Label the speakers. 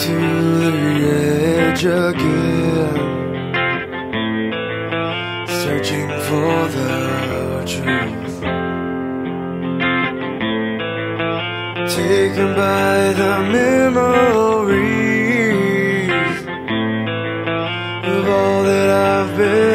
Speaker 1: to the edge again, searching for the truth, taken by the memories of all that I've been